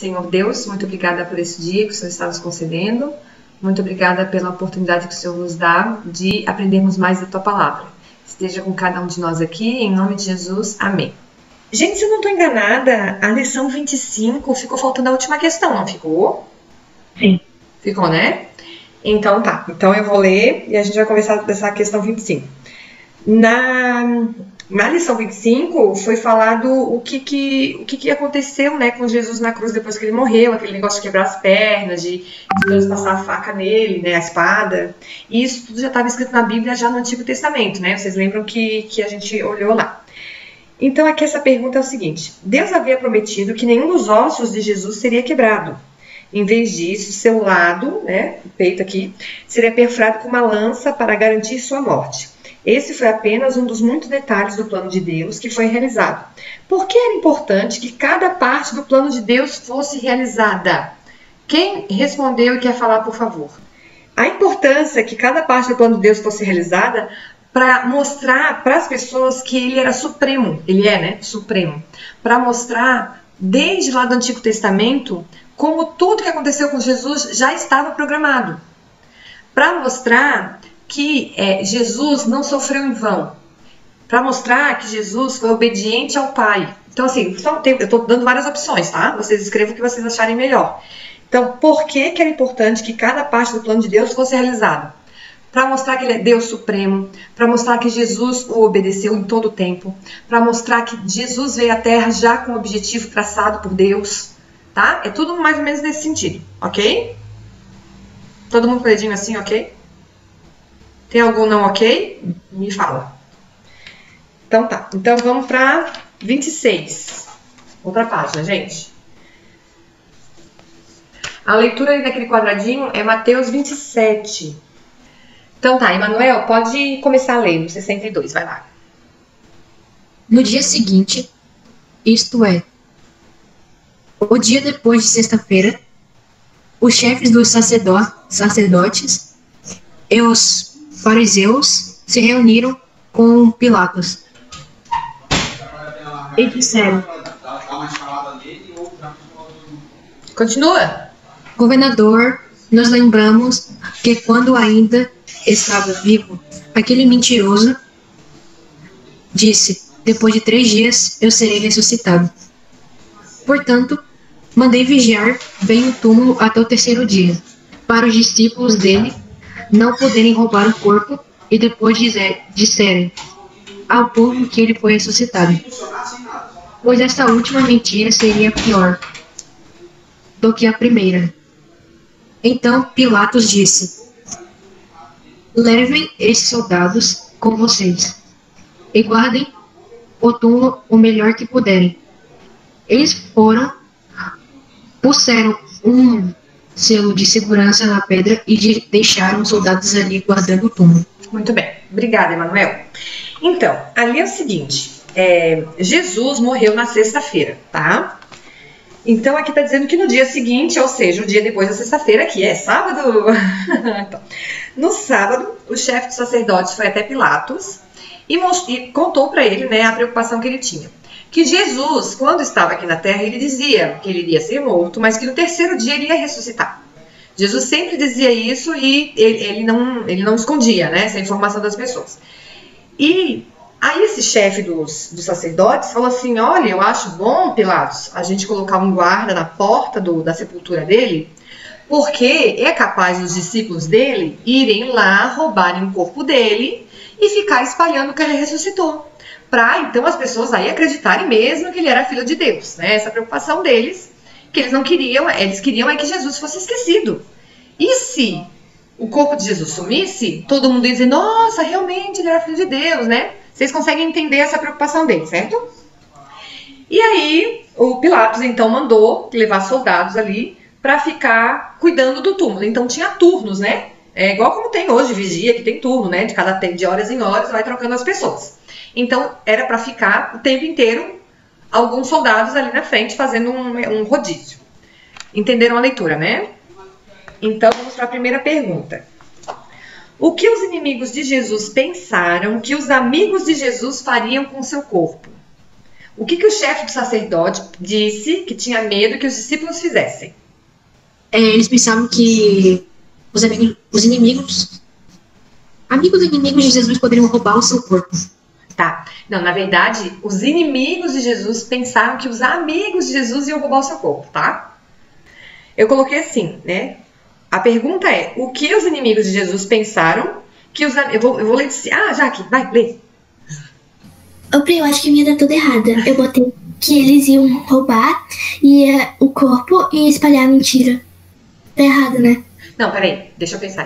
Senhor Deus, muito obrigada por esse dia que o Senhor está nos concedendo. Muito obrigada pela oportunidade que o Senhor nos dá de aprendermos mais da Tua Palavra. Esteja com cada um de nós aqui, em nome de Jesus. Amém. Gente, se eu não estou enganada, a lição 25 ficou faltando a última questão, não ficou? Sim. Ficou, né? Então tá. Então eu vou ler e a gente vai conversar dessa questão 25. Na lição 25 foi falado o que aconteceu, né, com Jesus na cruz depois que ele morreu, aquele negócio de quebrar as pernas, de transpassar a faca nele, né, a espada. E isso tudo já estava escrito na Bíblia já no Antigo Testamento, né? Vocês lembram que a gente olhou lá. Então aqui essa pergunta é o seguinte: Deus havia prometido que nenhum dos ossos de Jesus seria quebrado. Em vez disso, seu lado, né, o peito aqui, seria perfurado com uma lança para garantir sua morte. Esse foi apenas um dos muitos detalhes do plano de Deus que foi realizado. Por que era importante que cada parte do plano de Deus fosse realizada? Quem respondeu e quer falar, por favor? A importância que cada parte do plano de Deus fosse realizada para mostrar para as pessoas que ele era supremo. Ele é, né? Supremo. Para mostrar, desde lá do Antigo Testamento, como tudo que aconteceu com Jesus já estava programado. Para mostrar que Jesus não sofreu em vão. Para mostrar que Jesus foi obediente ao Pai. Então, assim, eu estou dando várias opções, tá? Vocês escrevam o que vocês acharem melhor. Então, por que era importante que cada parte do plano de Deus fosse realizada? Para mostrar que ele é Deus Supremo, para mostrar que Jesus o obedeceu em todo o tempo, para mostrar que Jesus veio à Terra já com o objetivo traçado por Deus, tá? É tudo mais ou menos nesse sentido, ok? Todo mundo com o dedinho assim, ok? Tem algum não ok? Me fala. Então tá, então vamos para 26. Outra página, gente. A leitura aí daquele quadradinho é Mateus 27. Então tá, Emanuel, pode começar a ler no 62, vai lá. No dia seguinte, isto é, o dia depois de sexta-feira, os chefes dos sacerdotes e os fariseus se reuniram com Pilatos e disseram: Continua. Governador, nós lembramos que quando ainda estava vivo, aquele mentiroso disse: depois de 3 dias eu serei ressuscitado. Portanto, mandei vigiar bem o túmulo até o 3º dia, para os discípulos dele não poderem roubar o corpo e depois disserem ao povo que ele foi ressuscitado. Pois esta última mentira seria pior do que a primeira. Então Pilatos disse: levem esses soldados com vocês e guardem o túmulo o melhor que puderem. Eles puseram um selo de segurança na pedra e deixaram os soldados ali guardando o túmulo. Muito bem, obrigada, Emanuel. Então, ali é o seguinte, Jesus morreu na sexta-feira, tá? Então aqui está dizendo que no dia seguinte, ou seja, o dia depois da sexta-feira, que é sábado, então, no sábado, o chefe dos sacerdotes foi até Pilatos e contou para ele, né, a preocupação que ele tinha. Que Jesus, quando estava aqui na Terra, ele dizia que ele iria ser morto, mas que no 3º dia ele ia ressuscitar. Jesus sempre dizia isso e ele não escondia, né, essa informação das pessoas. E aí esse chefe dos sacerdotes falou assim: olha, eu acho bom, Pilatos, a gente colocar um guarda na porta da sepultura dele, porque é capaz os discípulos dele irem lá, roubarem o corpo dele e ficar espalhando que ele ressuscitou. Para então as pessoas aí acreditarem mesmo que ele era filho de Deus, né? Essa preocupação deles, que eles não queriam, eles queriam é que Jesus fosse esquecido. E se o corpo de Jesus sumisse, todo mundo ia dizer: nossa, realmente ele era filho de Deus, né? Vocês conseguem entender essa preocupação deles, certo? E aí o Pilatos então mandou levar soldados ali para ficar cuidando do túmulo. Então tinha turnos, né? É igual como tem hoje, vigia, que tem turno, né? De horas em horas vai trocando as pessoas. Então era para ficar o tempo inteiro alguns soldados ali na frente fazendo um rodízio. Entenderam a leitura, né? Então vamos para a primeira pergunta. O que os inimigos de Jesus pensaram que os amigos de Jesus fariam com seu corpo? O que o chefe do sacerdote disse que tinha medo que os discípulos fizessem? Eles pensavam que os inimigos de Jesus poderiam roubar o seu corpo. Tá. Não, na verdade, os inimigos de Jesus pensaram que os amigos de Jesus iam roubar o seu corpo, tá? Eu coloquei assim, né? A pergunta é, o que os inimigos de Jesus pensaram que os... Eu vou ler... Jaque, vai, lê. Eu acho que minha tá tudo errada. Eu botei que eles iam roubar o corpo e espalhar a mentira. Tá errado, né? Não, peraí. Deixa eu pensar.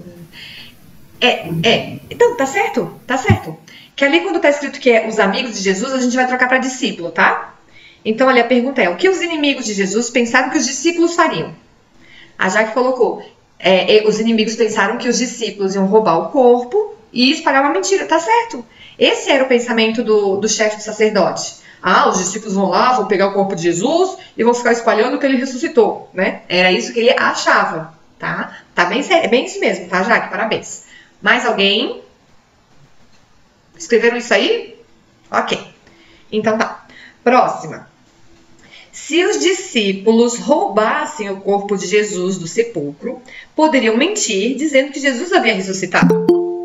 Então, tá certo. Tá certo. Que ali quando tá escrito que é os amigos de Jesus, a gente vai trocar para discípulo, tá? Então ali a pergunta é, o que os inimigos de Jesus pensaram que os discípulos fariam? A Jaque colocou, os inimigos pensaram que os discípulos iam roubar o corpo e espalhar uma mentira. Tá certo. Esse era o pensamento do chefe do sacerdote. Os discípulos vão lá, vão pegar o corpo de Jesus e vão ficar espalhando que ele ressuscitou, né? Era isso que ele achava, tá? Tá bem sério, é bem isso mesmo, tá, Jaque? Parabéns. Mais alguém? Escreveram isso aí? Ok. Então tá. Próxima. Se os discípulos roubassem o corpo de Jesus do sepulcro, poderiam mentir dizendo que Jesus havia ressuscitado.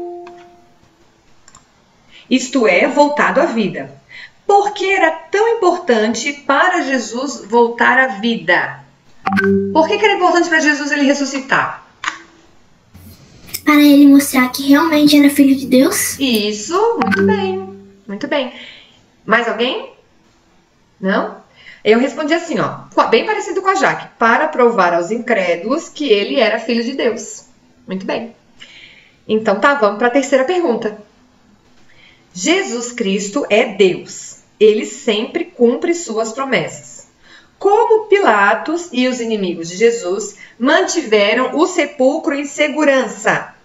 Isto é, voltado à vida. Por que era tão importante para Jesus voltar à vida? Por que era importante para Jesus ele ressuscitar? Para ele mostrar que realmente era filho de Deus? Isso, muito bem. Muito bem. Mais alguém? Não? Eu respondi assim, bem parecido com a Jaque. Para provar aos incrédulos que ele era filho de Deus. Muito bem. Então tá, vamos para a terceira pergunta. Jesus Cristo é Deus. Ele sempre cumpre suas promessas. Como Pilatos e os inimigos de Jesus mantiveram o sepulcro em segurança?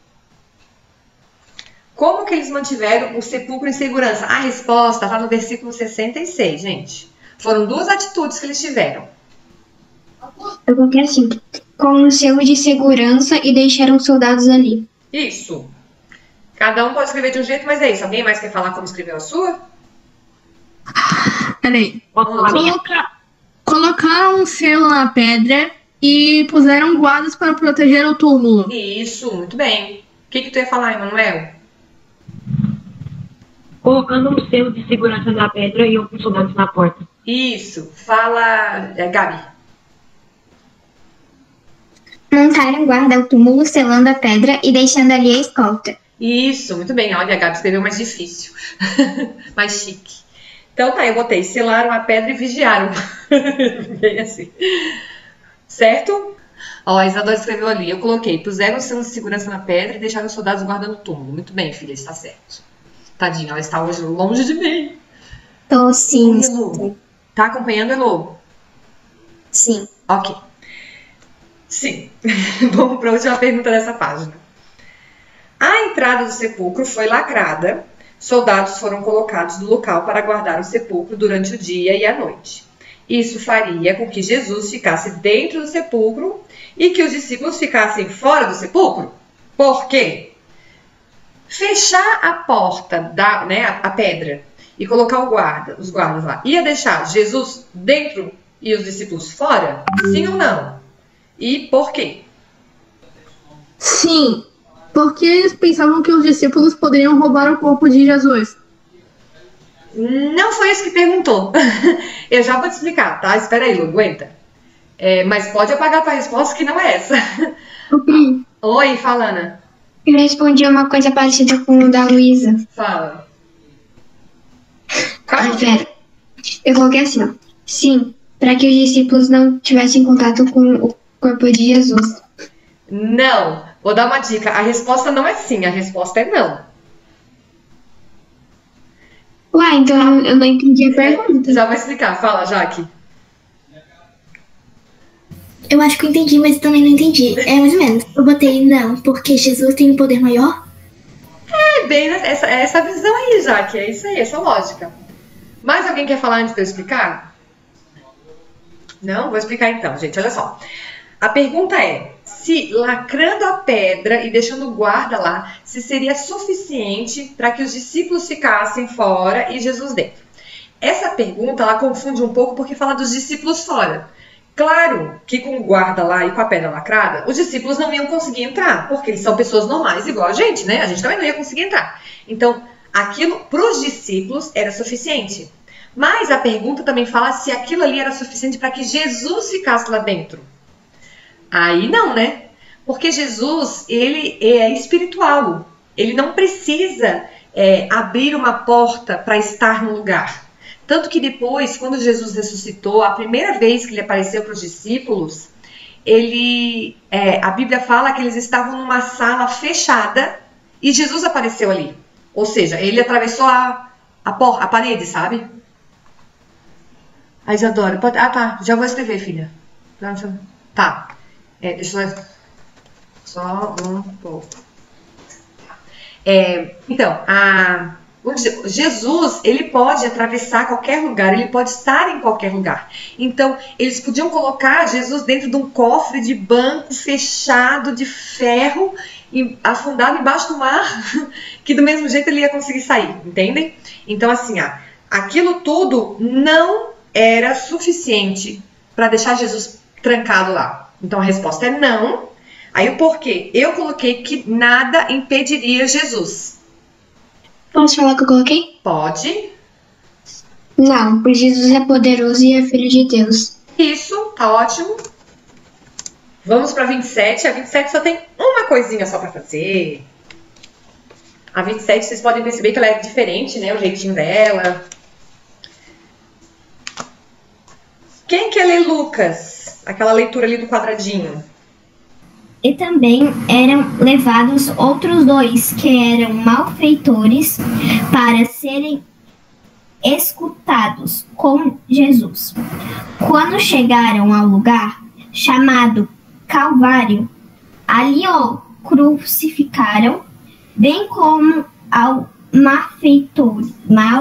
Como que eles mantiveram o sepulcro em segurança? A resposta está no versículo 66, gente. Foram duas atitudes que eles tiveram. Eu coloquei assim, com um selo de segurança e deixaram soldados ali. Isso. Cada um pode escrever de um jeito, mas é isso. Alguém mais quer falar como escreveu a sua? Peraí. Colocaram um selo na pedra e puseram guardas para proteger o túmulo. Isso, muito bem. O que tu ia falar, Emanuel? Colocando um selo de segurança na pedra e alguns soldados na porta. Isso. Fala, Gabi. Montaram guarda ao túmulo, selando a pedra e deixando ali a escolta. Isso, muito bem. Olha, a Gabi escreveu mais difícil. Mais chique. Então tá, eu botei, selaram a pedra e vigiaram. Bem assim. Certo? A Isadora escreveu ali, eu coloquei, puseram o selo de segurança na pedra e deixaram os soldados guardando o túmulo. Muito bem, filha, está certo. Tadinha, ela está hoje longe de mim. Tô sim. Elu. Tá acompanhando, Elu? Sim. Ok. Sim. Vamos para a última pergunta dessa página. A entrada do sepulcro foi lacrada. Soldados foram colocados no local para guardar o sepulcro durante o dia e a noite. Isso faria com que Jesus ficasse dentro do sepulcro e que os discípulos ficassem fora do sepulcro. Por quê? Fechar a porta, a pedra, e colocar os guardas lá, ia deixar Jesus dentro e os discípulos fora? Sim ou não? E por quê? Sim, porque eles pensavam que os discípulos poderiam roubar o corpo de Jesus. Não foi isso que perguntou. Eu já vou te explicar, tá? Espera aí, Lu, aguenta. Mas pode apagar a tua resposta que não é essa. Ok. Oi, fala, Ana. Eu respondi uma coisa parecida com o da Luísa. Fala. Pera. Eu coloquei assim, ó. Sim, para que os discípulos não tivessem contato com o corpo de Jesus. Não. Vou dar uma dica. A resposta não é sim, a resposta é não. Ué, então eu não entendi a pergunta. Já vou explicar. Fala, Jaque. Eu acho que eu entendi, mas também não entendi. É mais ou menos. Eu botei não, porque Jesus tem um poder maior? É bem essa visão aí, Jaque. É isso aí, essa lógica. Mais alguém quer falar antes de eu explicar? Não? Vou explicar então, gente. Olha só. A pergunta é se lacrando a pedra e deixando o guarda lá, se seria suficiente para que os discípulos ficassem fora e Jesus dentro. essa pergunta, ela confunde um pouco porque fala dos discípulos fora. Claro que com o guarda lá e com a pedra lacrada, os discípulos não iam conseguir entrar, porque eles são pessoas normais igual a gente, né? A gente também não ia conseguir entrar. Então, aquilo para os discípulos era suficiente. Mas a pergunta também fala se aquilo ali era suficiente para que Jesus ficasse lá dentro. Aí não, né? Porque Jesus, ele é espiritual. Ele não precisa abrir uma porta para estar no lugar. Tanto que depois, quando Jesus ressuscitou, a primeira vez que ele apareceu para os discípulos, a Bíblia fala que eles estavam numa sala fechada e Jesus apareceu ali. Ou seja, ele atravessou a parede, sabe? A Isadora, pode... Ah, tá, já vou escrever, filha. Tá, deixa eu... Só um pouco. Então, Jesus, ele pode atravessar qualquer lugar, ele pode estar em qualquer lugar. Então, eles podiam colocar Jesus dentro de um cofre de banco fechado de ferro e afundado embaixo do mar, que do mesmo jeito ele ia conseguir sair, entendem? Então, assim, aquilo tudo não era suficiente para deixar Jesus trancado lá. Então, a resposta é não. Aí o porquê? Eu coloquei que nada impediria Jesus. Posso falar o que eu coloquei? Pode. Não, pois Jesus é poderoso e é filho de Deus. Isso, tá ótimo. Vamos para 27. A 27 só tem uma coisinha só para fazer. A 27, vocês podem perceber que ela é diferente, né? O jeitinho dela. Quem quer ler Lucas? Aquela leitura ali do quadradinho. E também eram levados outros 2, que eram malfeitores, para serem escutados com Jesus. Quando chegaram ao lugar chamado Calvário, ali o crucificaram, bem como ao malfeitores.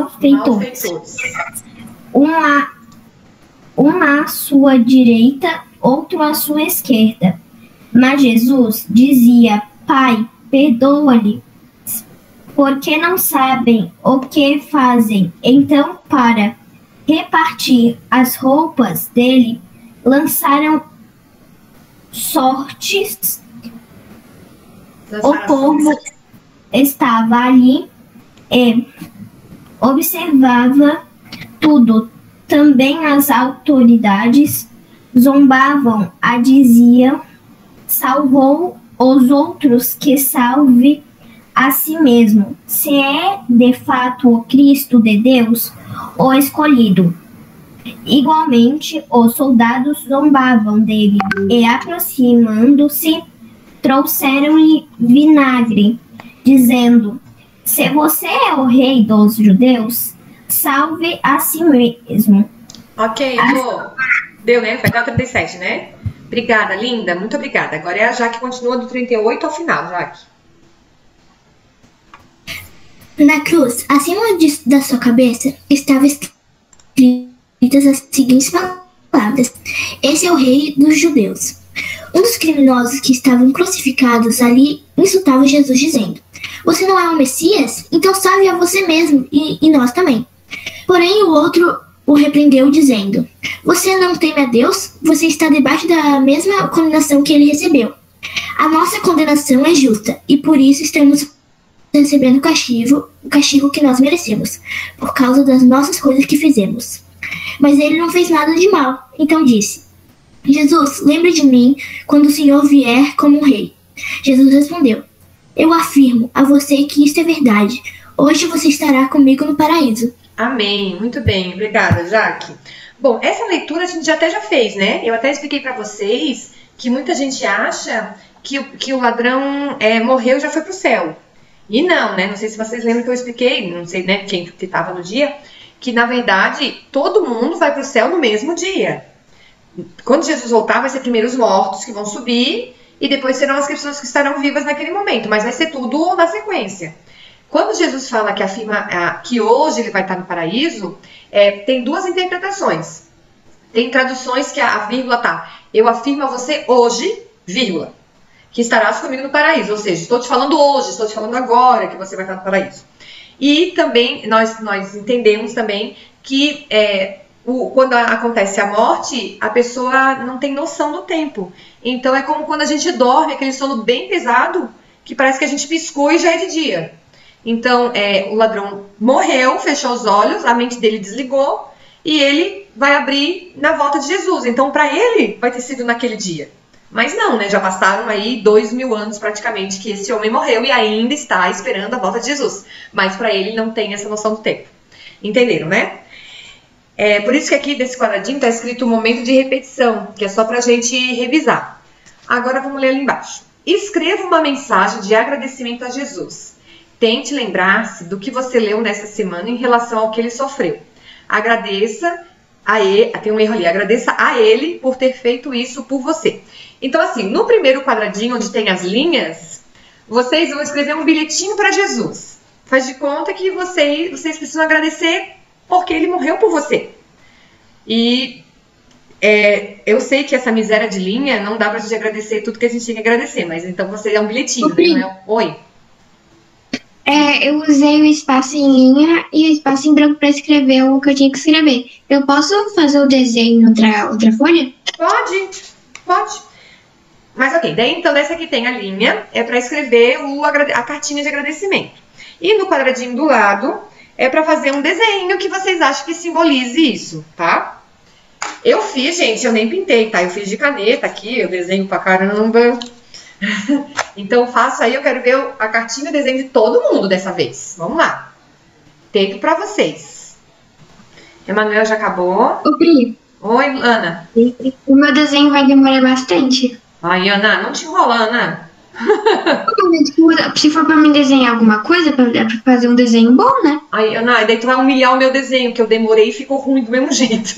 Um à sua direita, outro à sua esquerda. Mas Jesus dizia: Pai, perdoa-lhe, porque não sabem o que fazem. Então, para repartir as roupas dele, lançaram sortes. O povo estava ali e observava tudo. Também as autoridades zombavam, diziam: salvou os outros, que salve a si mesmo, se é de fato o Cristo de Deus, o escolhido. Igualmente, os soldados zombavam dele e, aproximando-se, trouxeram-lhe vinagre, dizendo: se você é o rei dos judeus, salve a si mesmo. Ok, deu, né? Foi até o 37, né? Obrigada, linda. Muito obrigada. Agora é a Jaque, continua do 38 ao final, Jaque. Na cruz, acima da sua cabeça, estava escritas as seguintes palavras: esse é o rei dos judeus. Um dos criminosos que estavam crucificados ali insultava Jesus, dizendo: você não é o Messias? Então salve a você mesmo e nós também. Porém, o outro o repreendeu, dizendo: você não teme a Deus? Você está debaixo da mesma condenação que ele recebeu. A nossa condenação é justa, e por isso estamos recebendo o castigo que nós merecemos, por causa das nossas coisas que fizemos. Mas ele não fez nada de mal. Então disse: Jesus, lembre de mim quando o Senhor vier como rei. Jesus respondeu: eu afirmo a você que isto é verdade. Hoje você estará comigo no paraíso. Amém. Muito bem. Obrigada, Jaque. Bom, essa leitura a gente até já fez, né? Eu até expliquei para vocês que muita gente acha que o ladrão morreu e já foi pro céu. E não, né? Não sei se vocês lembram que eu expliquei, não sei, né, quem que estava no dia, que na verdade todo mundo vai pro céu no mesmo dia. Quando Jesus voltar, vai ser primeiro os mortos que vão subir e depois serão as pessoas que estarão vivas naquele momento, mas vai ser tudo na sequência. Quando Jesus fala que afirma que hoje ele vai estar no paraíso, tem duas interpretações. Tem traduções que a vírgula tá: eu afirmo a você hoje, vírgula, que estarás comigo no paraíso. Ou seja, estou te falando hoje, estou te falando agora que você vai estar no paraíso. E também nós entendemos também que quando acontece a morte, a pessoa não tem noção do tempo. Então é como quando a gente dorme, aquele sono bem pesado, que parece que a gente piscou e já é de dia. Então o ladrão morreu, fechou os olhos, a mente dele desligou e ele vai abrir na volta de Jesus. Então para ele vai ter sido naquele dia. Mas não, né? Já passaram aí 2000 anos praticamente que esse homem morreu e ainda está esperando a volta de Jesus. Mas para ele não tem essa noção do tempo. Entenderam, né? Por isso que aqui desse quadradinho está escrito momento de repetição, que é só para a gente revisar. Agora vamos ler ali embaixo. Escreva uma mensagem de agradecimento a Jesus. Tente lembrar-se do que você leu nessa semana em relação ao que ele sofreu. Agradeça a ele, tem um erro ali, agradeça a ele por ter feito isso por você. Então assim, no primeiro quadradinho onde tem as linhas, vocês vão escrever um bilhetinho para Jesus. Faz de conta que vocês precisam agradecer porque ele morreu por você. E eu sei que essa miséria de linha não dá pra gente agradecer tudo que a gente tinha que agradecer, mas então você é um bilhetinho, né? Não é? Oi. Eu usei o espaço em linha e o espaço em branco para escrever o que eu tinha que escrever. Eu posso fazer o desenho em outra folha? Pode. Mas ok, daí então dessa aqui tem a linha, é para escrever a cartinha de agradecimento. E no quadradinho do lado é para fazer um desenho que vocês acham que simbolize isso, tá? Eu fiz, gente, eu nem pintei, tá? Eu fiz de caneta aqui, eu desenho pra caramba. Então faço aí, eu quero ver a cartinha e o desenho de todo mundo dessa vez. Vamos lá. Tempo pra vocês. Emanuel já acabou. Ô, Pri. Oi, Ana. O meu desenho vai demorar bastante. Ai, Ana, não te enrola, Ana. Se for pra mim desenhar alguma coisa, pra fazer um desenho bom, né? Ai, Ana, daí tu vai humilhar o meu desenho, que eu demorei e ficou ruim do mesmo jeito.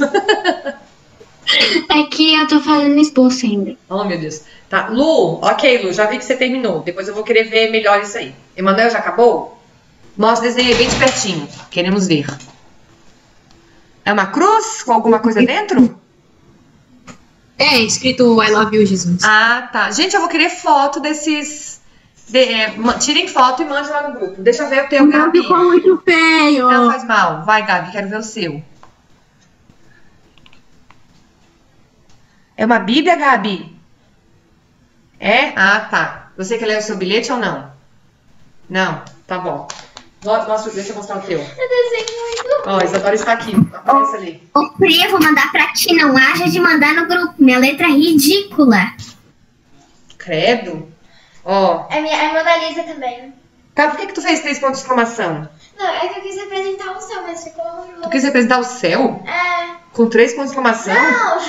É que eu tô fazendo esboço ainda. Oh, meu Deus. Tá, Lu, ok, Lu, já vi que você terminou. Depois eu vou querer ver melhor isso aí. Emanuel, já acabou? Mostra o desenho aí bem de pertinho. Queremos ver. É uma cruz com alguma coisa dentro? Escrito I love you, Jesus. Ah, tá. Gente, eu vou querer foto desses... tirem foto e mandem lá no grupo. Deixa eu ver o teu, Gabi. Ficou muito feio. Não faz mal. Vai, Gabi, quero ver o seu. É uma Bíblia, Gabi? Ah, tá. Você quer ler o seu bilhete ou não? Não? Tá bom. Deixa eu mostrar o teu. Eu desenho muito. Ó, Isadora está aqui. Aparece ali. Ô, Pri, eu vou mandar pra ti. Não haja de mandar no grupo. Minha letra é ridícula. Credo. Ó. É a Mona Lisa também. Cara, por que tu fez 3 pontos de exclamação? Não, é que eu quis representar o céu, mas ficou horroroso. Tu quis representar o céu? Com 3 pontos de exclamação? Não!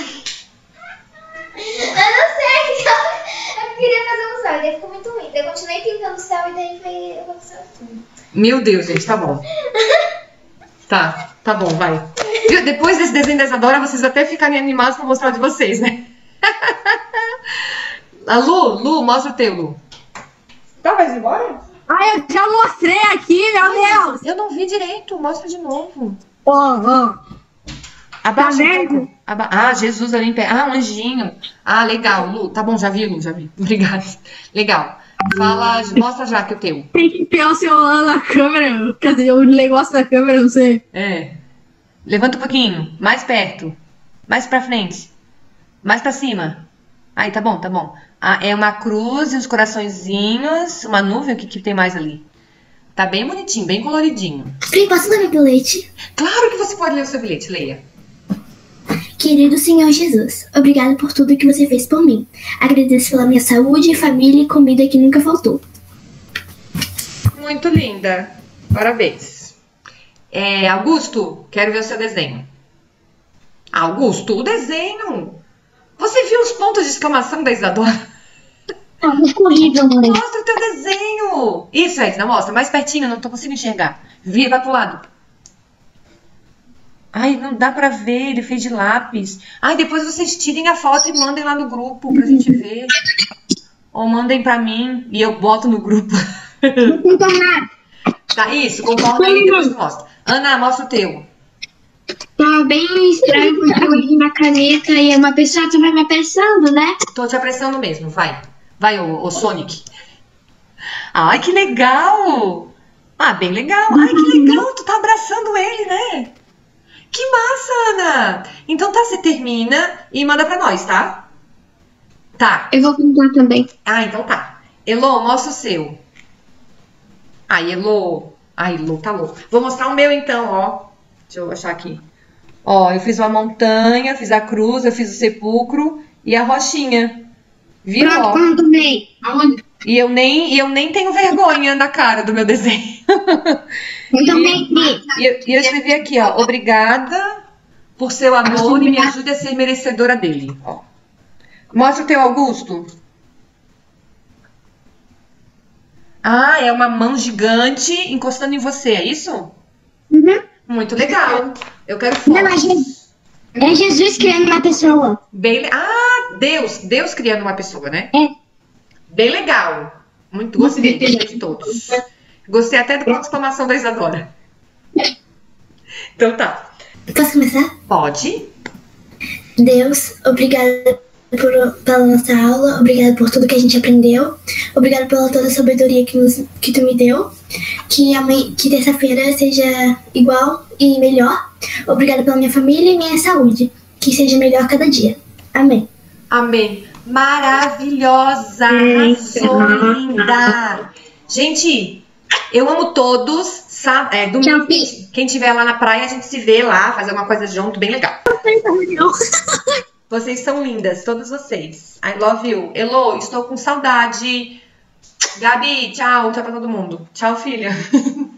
Eu não sei, eu queria fazer um céu, e daí ficou muito ruim. Daí eu continuei pintando o céu e daí aconteceu tudo. Meu Deus, gente, tá bom. Tá bom, vai. Depois desse desenho da Isadora, vocês até ficarem animados pra mostrar o de vocês, né? A Lu, mostra o teu, Lu. Tá, vai embora? Ai, eu já mostrei aqui, meu Deus. Eu não vi direito, mostra de novo. Tá Abaixa um vendo? pouco. Jesus ali em pé. Um anjinho. Legal, Lu. Tá bom, já vi, Lu, já vi. Obrigada. Legal. Mostra já que o teu. Tem que ter o celular na câmera. Quer dizer, o negócio da câmera, não sei. Levanta um pouquinho. Mais perto. Mais pra frente. Mais pra cima. Aí, tá bom, tá bom. É uma cruz e uns coraçõezinhos. Uma nuvem, o que tem mais ali? Tá bem bonitinho, bem coloridinho. Pri, posso ler meu bilhete? Claro que você pode ler o seu bilhete, leia. Querido Senhor Jesus, obrigado por tudo que você fez por mim. Agradeço pela minha saúde, família e comida que nunca faltou. Muito linda. Parabéns. Augusto, quero ver o seu desenho. Augusto, o desenho. Você viu os pontos de exclamação da Isadora? Horrível, mãe. Mostra o teu desenho. Isso, Edna, mostra. Mais pertinho, não tô conseguindo enxergar. Vai pro lado. Ai, não dá pra ver, ele fez de lápis. Depois vocês tirem a foto e mandem lá no grupo pra gente ver. Ou mandem pra mim e eu boto no grupo. Tá, isso, concorda aí, depois eu mostro. Ana, mostra o teu. Tá bem estranho porque eu errei na caneta e uma pessoa tava me apressando, né? Tô te apressando mesmo, vai. Vai, ô Sonic. Ai, que legal. Bem legal. Ai, que legal, tu tá abraçando ele, né? Que massa, Ana! Então tá, você termina e manda pra nós, tá? Tá. Eu vou pintar também. Ah, então tá. Elô, mostra o seu. Ai, Elô. Ai, Elô, tá louco. Vou mostrar o meu então, ó. Deixa eu achar aqui. Ó, eu fiz uma montanha, fiz a cruz, eu fiz o sepulcro e a rochinha. Viu? Pronto, Ó. pronto, também. Aonde? E eu nem tenho vergonha da cara do meu desenho. Eu também vi. E eu escrevi aqui, ó. Obrigada por seu amor e me ajude a ser merecedora dele. Ó. Mostra o teu, Augusto. Ah, é uma mão gigante encostando em você, é isso? Uhum. Muito legal. Eu quero Não, mas fotos. é Jesus criando uma pessoa. Ah, Deus criando uma pessoa, né? É. Bem legal. Muito gostei de todos. Gostei até da exclamação da Isadora. Então tá. Posso começar? Pode. Deus, obrigada pela nossa aula, obrigada por tudo que a gente aprendeu, obrigada pela toda a sabedoria que tu me deu, que terça-feira seja igual e melhor, obrigada pela minha família e minha saúde, que seja melhor cada dia. Amém. Amém. Maravilhosa, arrasou, linda. Gente, eu amo todos, sabe? Domingo, quem estiver lá na praia, a gente se vê lá, fazer uma coisa junto, bem legal. Vocês são lindas, todos vocês. I love you. Elô, estou com saudade. Gabi, tchau. Tchau pra todo mundo. Tchau, filha.